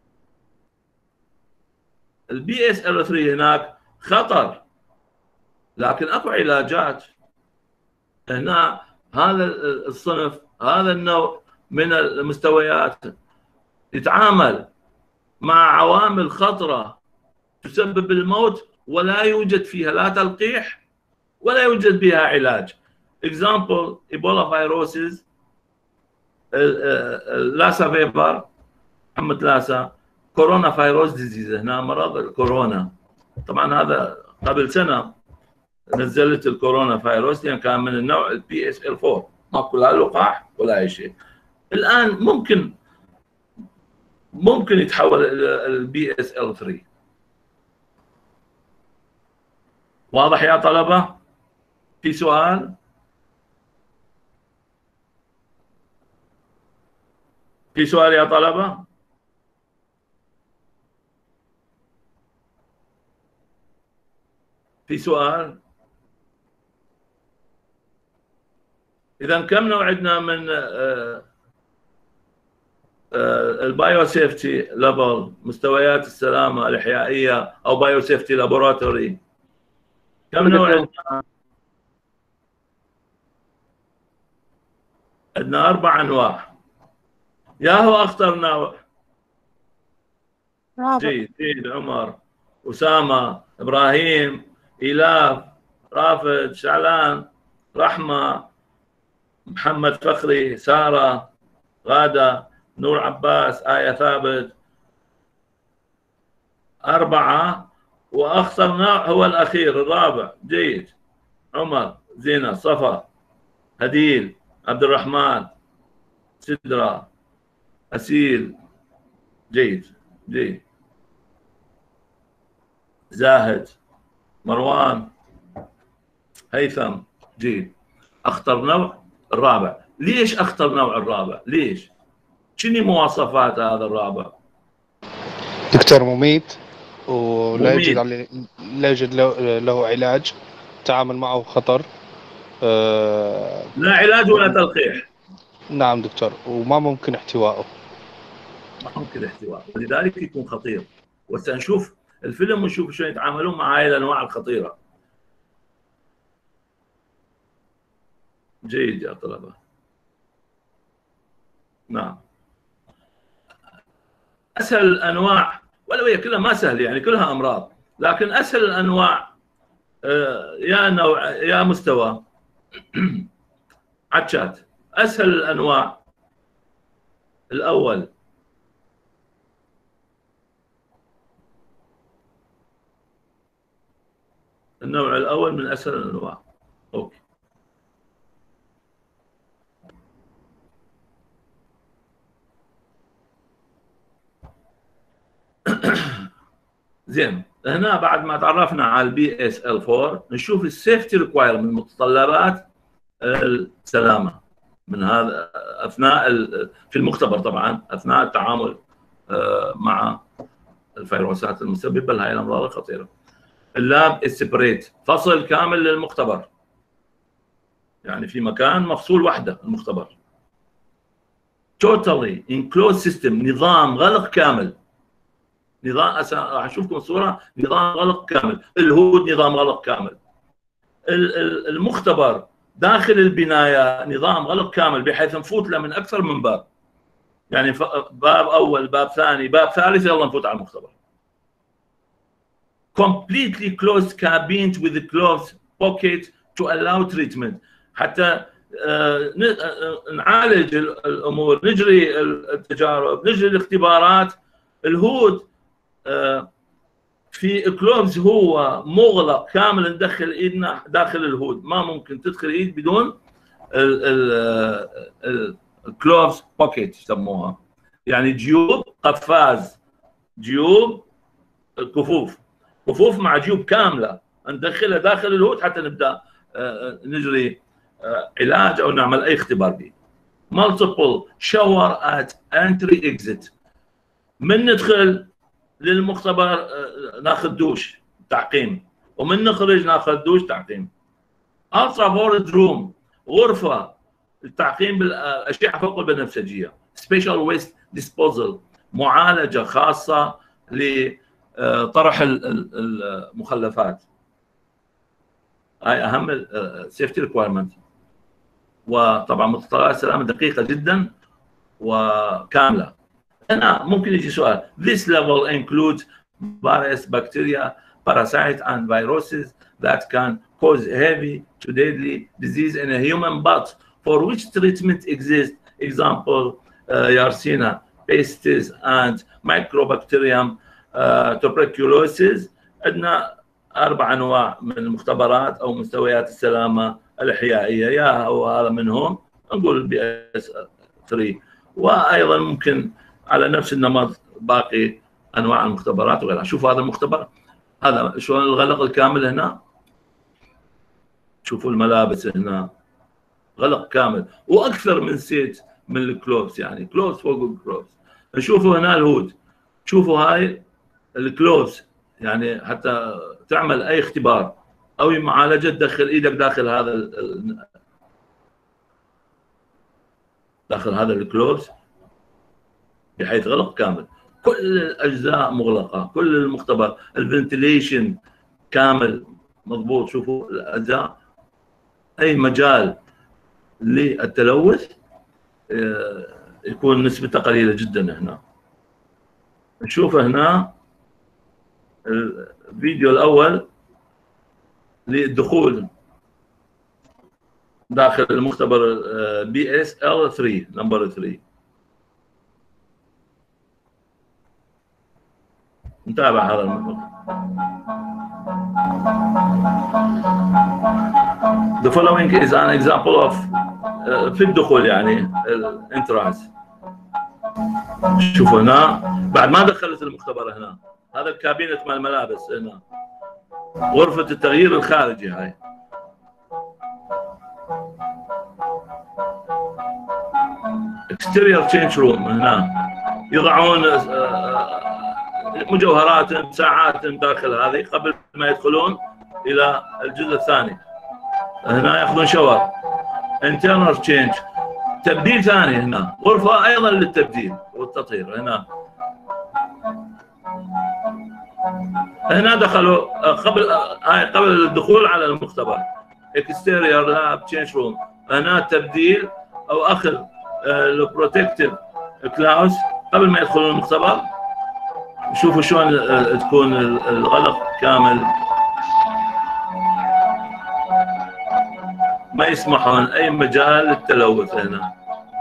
البي إس إل ثري هناك خطر لكن اكو علاجات. هنا هذا الصنف هذا النوع من المستويات يتعامل مع عوامل خطرة تسبب الموت ولا يوجد فيها لا تلقيح ولا يوجد بها علاج. example ايبولا فيروسز، لاسا فيبر، محمد لاسا، كورونا فيروس ديزيز، هنا مرض الكورونا. طبعا هذا قبل سنه نزلت الكورونا فيروس لان كان من النوع البي إس إل فور، ماكو لا لقاح ولا اي شيء. الان ممكن ممكن يتحول الى البي إس إل ثري. واضح يا طلبه؟ في سؤال؟ في سؤال يا طلبه؟ في سؤال؟ اذا كم نوع عندنا من البايو سيفتي ليفل، مستويات السلامه الاحيائيه او بايو سيفتي لابوراتوري؟ كم نوع عندنا؟ عندنا اربع انواع. يا هو اخطر نوع؟ جيد جيد. عمر، اسامه، ابراهيم، ايلاف، رافد، شعلان، رحمه، محمد فخري، ساره، غاده، نور عباس، آية ثابت. أربعة. وأخطر نوع هو الأخير الرابع. جيد. عمر، زينة، صفا، هديل، عبد الرحمن، سدرة، أسيل. جيد جيد. زاهد، مروان، هيثم. جيد. أخطر نوع الرابع. ليش أخطر نوع الرابع؟ ليش؟ شنو مواصفات هذا الرابع؟ دكتور مميت ولا يوجد عليه لا يوجد له, له علاج، التعامل معه خطر. آه لا علاج ولا تلقيح. نعم دكتور، وما ممكن احتوائه. ما ممكن احتوائه، ولذلك يكون خطير. وسنشوف الفيلم ونشوف شلون يتعاملون مع هاي الانواع الخطيره. جيد يا طلبه. نعم. اسهل الانواع، ولو هي كلها ما سهل يعني كلها امراض، لكن اسهل الانواع يا نوع يا مستوى عطشات. اسهل الانواع الاول النوع الاول من اسهل الانواع. اوكي. زين، هنا بعد ما تعرفنا على البي إس إل فور نشوف السيفتي ريكوايرمنت، المتطلبات السلامه من هذا اثناء في المختبر، طبعا اثناء التعامل مع الفيروسات المسببه لهذه الامراض الخطيره. اللاب سيبريت، فصل كامل للمختبر، يعني في مكان مفصول وحده المختبر. توتالي انكلوز سيستم، نظام غلق كامل. نظام راح اشوفكم الصوره، نظام غلق كامل. الهود نظام غلق كامل. المختبر داخل البنايه نظام غلق كامل، بحيث نفوت له من اكثر من باب، يعني باب اول، باب ثاني، باب ثالث، يلا نفوت على المختبر. completely closed cabins with a closed pocket to allow treatment، حتى نعالج الامور، نجري التجارب، نجري الاختبارات. الهود في كلوبز هو مغلق كامل، ندخل ايدنا داخل الهود، ما ممكن تدخل ايد بدون الكلوبز بوكيت يسموها، يعني جيوب قفاز، جيوب كفوف، كفوف مع جيوب كامله ندخلها داخل الهود حتى نبدا نجري علاج او نعمل اي اختبار به. multiple shower at entry exit، من ندخل للمختبر ناخذ دوش تعقيم، ومن نخرج ناخذ دوش تعقيم. ultraviolet room، غرفه التعقيم بالاشعه فوق البنفسجيه. special waste disposal، معالجه خاصه لطرح المخلفات. هاي اهم السيفتي ريكوايرمنت. وطبعا متطلبات السلامه دقيقه جدا وكامله. هنا ممكن يجي سؤال: this level includes virus, bacteria, parasite and viruses that can cause heavy to deadly disease in a human, but for which treatment exists, example uh, Yersinia pestis and Mycobacterium uh, tuberculosis. عندنا اربع انواع من المختبرات او مستويات السلامه الاحيائيه، يا هو هذا منهم، نقول البي اس ثلاثة. وايضا ممكن على نفس النمط باقي انواع المختبرات وغيرها. شوفوا هذا المختبر، هذا شلون الغلق الكامل هنا، شوفوا الملابس هنا غلق كامل، واكثر من سيت من الكلوبس، يعني كلوبس فوق الكلوبس. نشوفوا هنا الهود، شوفوا هاي الكلوبس، يعني حتى تعمل اي اختبار او معالجه تدخل ايدك داخل هذا داخل هذا الكلوبس بحيث غلق كامل. كل الاجزاء مغلقه، كل المختبر، الفنتيليشن كامل مضبوط. شوفوا الاجزاء، اي مجال للتلوث يكون نسبته قليله جدا. هنا نشوف هنا الفيديو الاول للدخول داخل المختبر بي اس ال ثلاثة نمبر ثلاثة. نتابع هذا المقطع. The following is an example of uh, في الدخول، يعني الانترانس. شوفوا هنا بعد ما دخلت المختبر، هنا هذا الكابينة مال الملابس، هنا غرفة التغيير الخارجي. هاي exterior change room، هنا يضعون مجوهراتهم، ساعاتهم داخل هذه قبل ما يدخلون الى الجزء الثاني. هنا ياخذون شاور. internal change، تبديل ثاني، هنا غرفة ايضا للتبديل والتطهير. هنا هنا دخلوا قبل هاي قبل الدخول على المختبر. exterior lab change room، هنا تبديل او اخذ البروتكتيف كلاوز قبل ما يدخلون المختبر. شوفوا شلون تكون الغلق كامل، ما يسمحون اي مجال للتلوث. هنا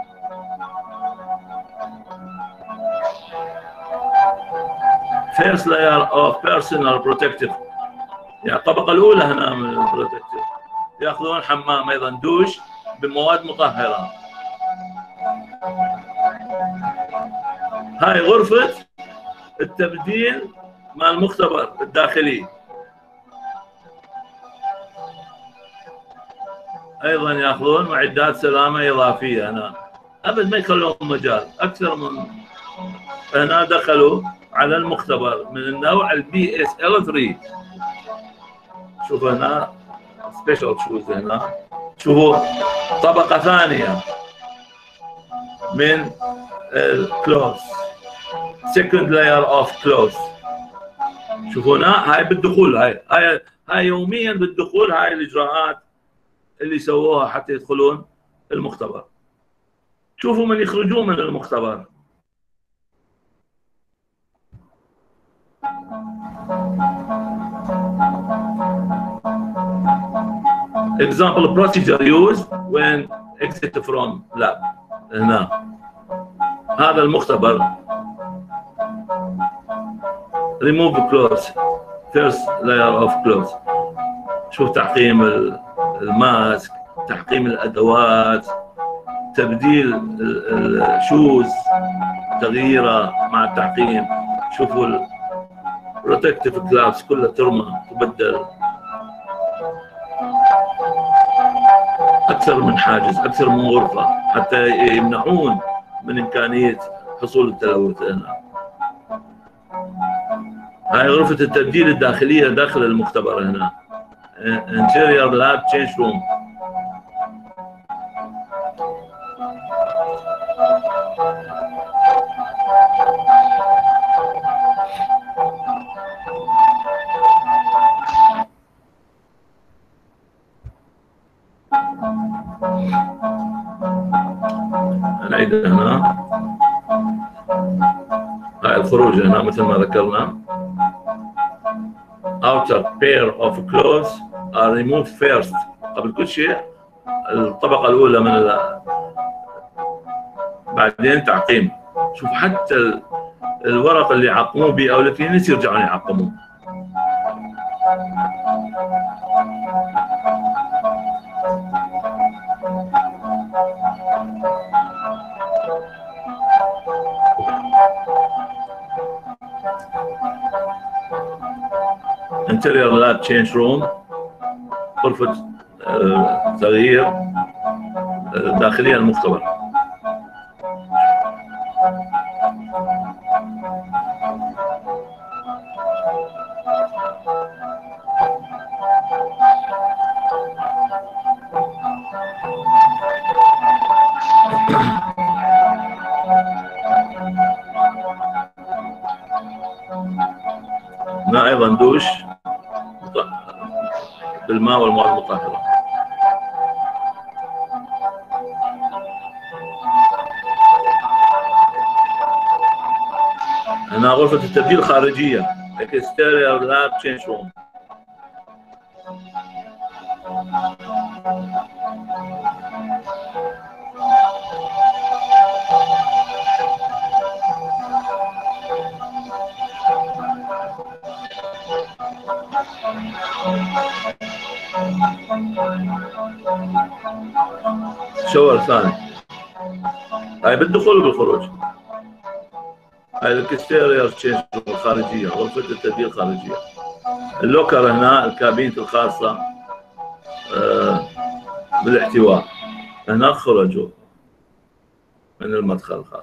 first layer of personal protective، يعني الطبقة الأولى هنا من البروتكتيف. ياخذون حمام أيضا، دوش بمواد مطهرة. هاي غرفة التبديل مع المختبر الداخلي. ايضا ياخذون معدات سلامه اضافيه هنا، ابد ما يخلون مجال. اكثر من هنا دخلوا على المختبر من النوع البي اس ال ثلاثة. شوف هنا سبيشال شوز، هنا شوفوا طبقه ثانيه من الكلوز، سكند لاير اوف كلوز. شوفوا هنا هاي بالدخول، هاي هاي هاي يوميا بالدخول، هاي الاجراءات اللي سووها حتى يدخلون المختبر. شوفوا من يخرجون من المختبر. example procedure used when exit from lab. هنا هذا المختبر remove clothes first layer of clothes. شوف تعقيم الماسك، تعقيم الادوات، تبديل الشوز، تغييره مع التعقيم. شوفوا البروتكتيف جلافز كلها ترمى تبدل. اكثر من حاجز، اكثر من غرفه حتى يمنعون من امكانيه حصول التلوث هنا. هاي غرفه التبديل الداخليه داخل المختبر هنا، interior lab change room. نعيد هنا، هاي الخروج هنا مثل ما ذكرنا. outer pair of clothes are removed first. قبل كل شيء الطبقة الأولى من ال... بعدين تعقيم. شوف حتى الورق اللي عقموه به أو الكلينكس يرجعون يعقموه. interior lab change room، غرفة تغيير داخلية المختبر. هنا أيضا دوش بالماء والمواد المطهرة. هنا غرفة التبديل الخارجية exterior lab change room. شاور ثاني، هاي بالدخول وبالخروج. هاي الاكستيريور تشينج الخارجيه، غرفه التبديل الخارجيه. اللوكر هنا الكابينة الخاصه آه بالاحتواء. هنا خرجوا من المدخل الخارجي.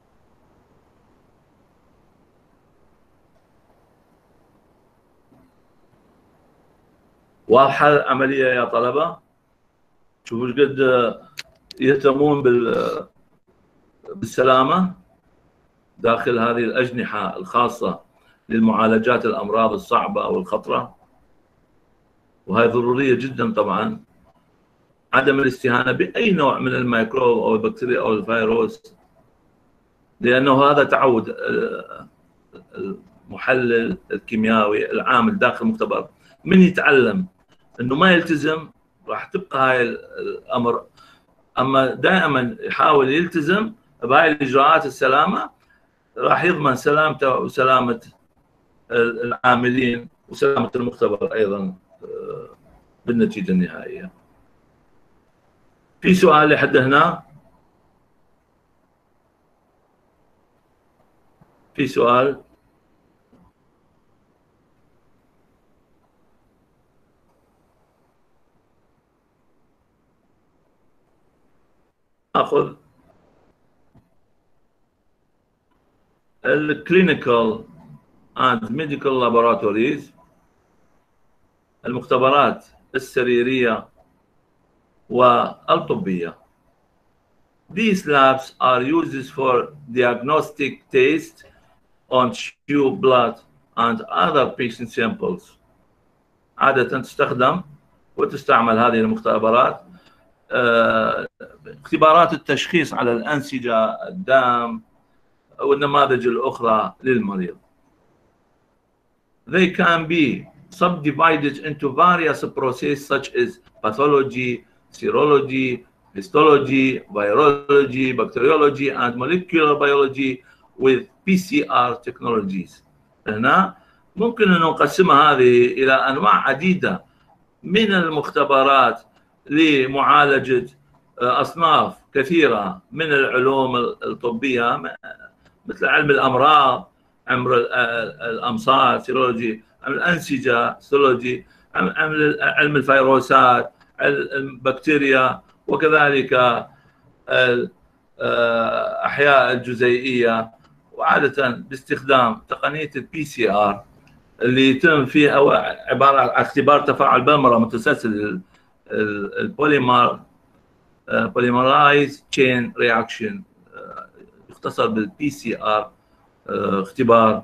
واضحه العمليه يا طلبه؟ شوفوا ايش قد يهتمون بال بالسلامه داخل هذه الاجنحه الخاصه للمعالجات الامراض الصعبه او الخطره. وهي ضروريه جدا طبعا، عدم الاستهانه باي نوع من الميكروب او البكتيريا او الفيروس، لانه هذا تعود المحلل الكيميائي العامل داخل المختبر من يتعلم انه ما يلتزم راح تبقى هاي الامر. اما دائما يحاول يلتزم بهاي الاجراءات السلامه راح يضمن سلامته وسلامه العاملين وسلامه المختبر ايضا بالنتيجه النهائيه. في سؤال لحد هنا؟ في سؤال؟ اخذ الكلينيكال اند ميديكال لابوراتوريز، المختبرات السريريه والطبيه. These labs are used for diagnostic tests on tube blood and other patient samples. عادة تستخدم وتستعمل هذه المختبرات اختبارات التشخيص على الأنسجة، الدم والنماذج الأخرى للمريض. They can be subdivided into various processes such as pathology, serology, histology, virology, bacteriology, and molecular biology with P C R technologies. هنا ممكن أن نقسمها هذه إلى أنواع عديدة من المختبرات لمعالجة أصناف كثيرة من العلوم الطبية، مثل علم الأمراض، علم الأمصار سيرولوجي، علم الأنسجة سيرولوجي، علم الفيروسات، البكتيريا، وكذلك الأحياء الجزيئية، وعادة باستخدام تقنية البي سي آر اللي يتم فيها عبارة عن اختبار تفاعل بلمرة متسلسل البوليمر polymerase chain reaction، يختصر بالبي سي ار، اختبار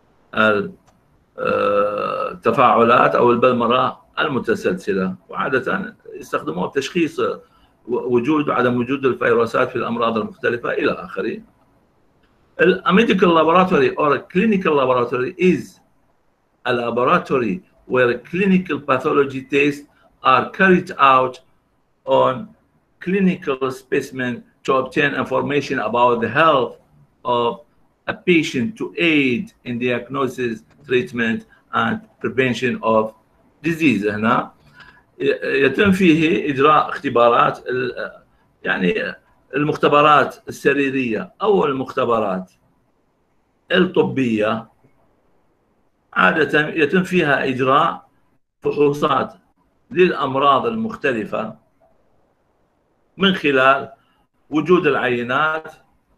التفاعلات او البلمرة المتسلسلة، وعادة يستخدموه بتشخيص وجود وعدم وجود الفيروسات في الامراض المختلفة الى اخره. A medical laboratory or a clinical laboratory is a laboratory where clinical pathology tests are carried out on clinical specimen to obtain information about the health of a patient to aid in diagnosis, treatment, and prevention of disease. هنا يتم فيه إجراء اختبارات، يعني المختبرات السريرية أو المختبرات الطبية، عادة يتم فيها إجراء فحوصات للأمراض المختلفة من خلال وجود العينات،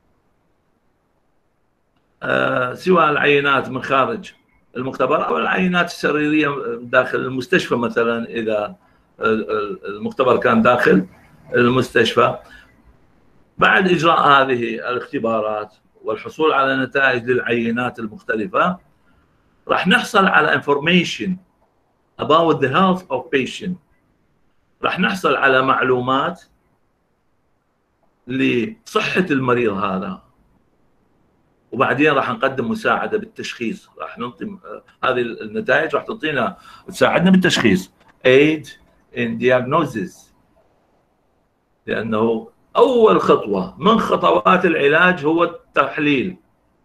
سواء العينات من خارج المختبر أو العينات السريرية داخل المستشفى. مثلا إذا المختبر كان داخل المستشفى، بعد إجراء هذه الاختبارات والحصول على نتائج للعينات المختلفة، راح نحصل على information about the health of patient، راح نحصل على معلومات لصحة المريض هذا، وبعدين راح نقدم مساعدة بالتشخيص. راح نعطي هذه النتائج، راح تعطينا تساعدنا بالتشخيص aid in diagnosis، لأنه أول خطوة من خطوات العلاج هو التحليل.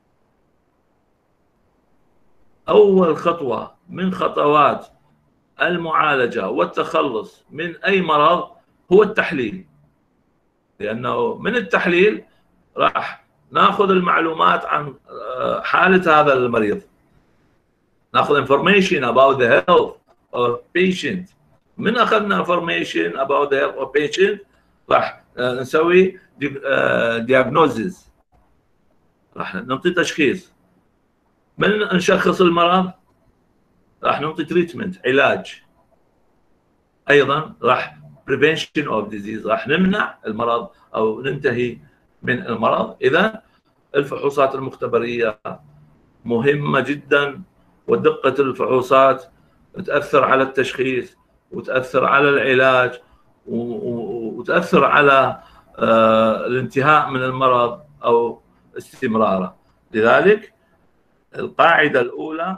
أول خطوة من خطوات المعالجة والتخلص من أي مرض هو التحليل، لأنه من التحليل راح ناخذ المعلومات عن حالة هذا المريض، ناخذ information about the health of patient. من أخذنا information about the health of patient راح نسوي diagnosis، راح نعطي تشخيص. من نشخص المرض راح نعطي treatment، علاج. أيضا راح prevention of disease، راح نمنع المرض أو ننتهي من المرض. إذا الفحوصات المختبرية مهمة جدا، ودقة الفحوصات تأثر على التشخيص وتأثر على العلاج وتأثر على الانتهاء من المرض أو استمراره. لذلك القاعدة الأولى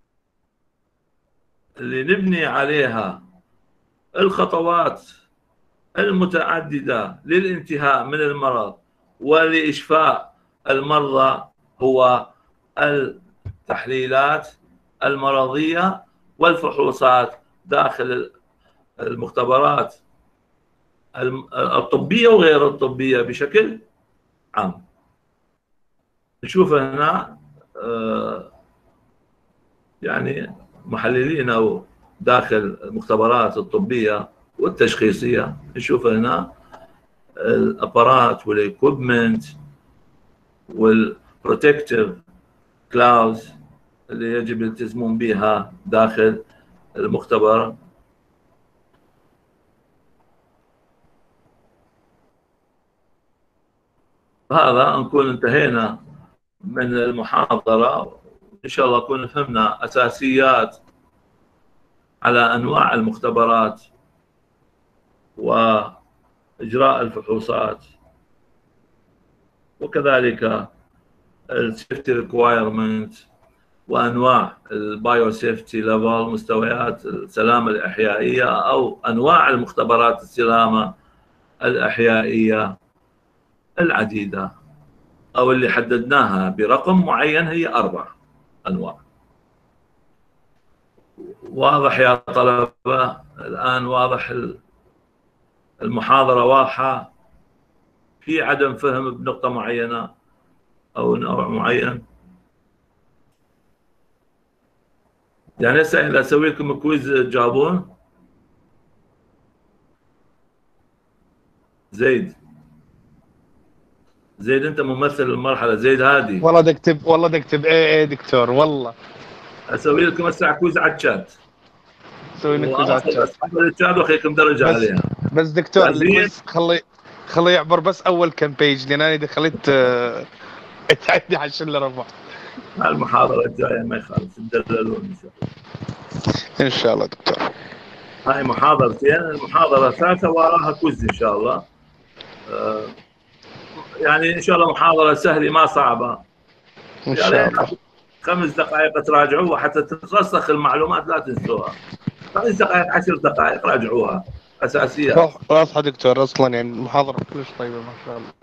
اللي نبني عليها الخطوات المتعددة للانتهاء من المرض ولإشفاء المرضى هو التحليلات المرضية والفحوصات داخل المختبرات الطبية وغير الطبية بشكل عام. نشوف هنا يعني محللين أو داخل المختبرات الطبية والتشخيصية، نشوف هنا الابارات والايكوبمنت والبروتكتيف كلاوز اللي يجب يلتزمون بها داخل المختبر. هذا نكون انتهينا من المحاضرة، إن شاء الله نكون فهمنا أساسيات على أنواع المختبرات وإجراء الفحوصات، وكذلك السيفتي ريكوايرمنت وأنواع البايو سيفتي ليفل، مستويات السلامة الإحيائية أو أنواع المختبرات السلامة الإحيائية العديدة، أو اللي حددناها برقم معين هي أربع أنواع. واضح يا طلبة الآن؟ واضح المحاضرة واضحة؟ في عدم فهم بنقطة معينة أو نوع معين؟ يعني هسه إذا أسوي لكم كويز تجاوبون؟ زيد زيد انت ممثل المرحله. زيد هادي والله دكتب والله دكتب ايه ايه دكتور والله. اسوي لكم هسه كويز على الشات، سوي لك كويز على الشات الشات واخليكم درجه بس عليها. بس دكتور الكويز خلي خلي يعبر بس اول كم بيج، لان انا اذا خليت اتعدي على الشله ربع. المحاضره الجايه ما يخالف تدللون ان شاء الله. ان شاء الله دكتور. هاي محاضرتين، المحاضره الثالثه وراها كويز ان شاء الله. أه يعني ان شاء الله محاضره سهله ما صعبه ان شاء يعني الله. خمس دقائق تراجعوها حتى تترسخ المعلومات، لا تنسوها. خمس دقائق عشر دقائق راجعوها اساسيات. واضحه دكتور، اصلا يعني المحاضره كلش طيبه ما شاء الله.